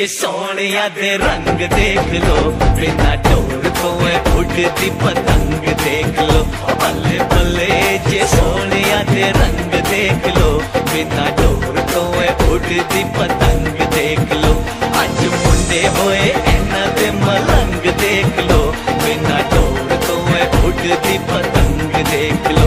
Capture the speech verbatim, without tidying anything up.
सोनिया दे रंग देख लो, बिना डोर तो उड़ती पतंग देख लो। बल्ले बल्ले जे सोनिया दे रंग देख लो, बिना डोर तो उड़ती पतंग देख लो। अज मुंडे होए इन्हां दे मलंग देख लो, बिना डोर तो उड़ती पतंग देख लो।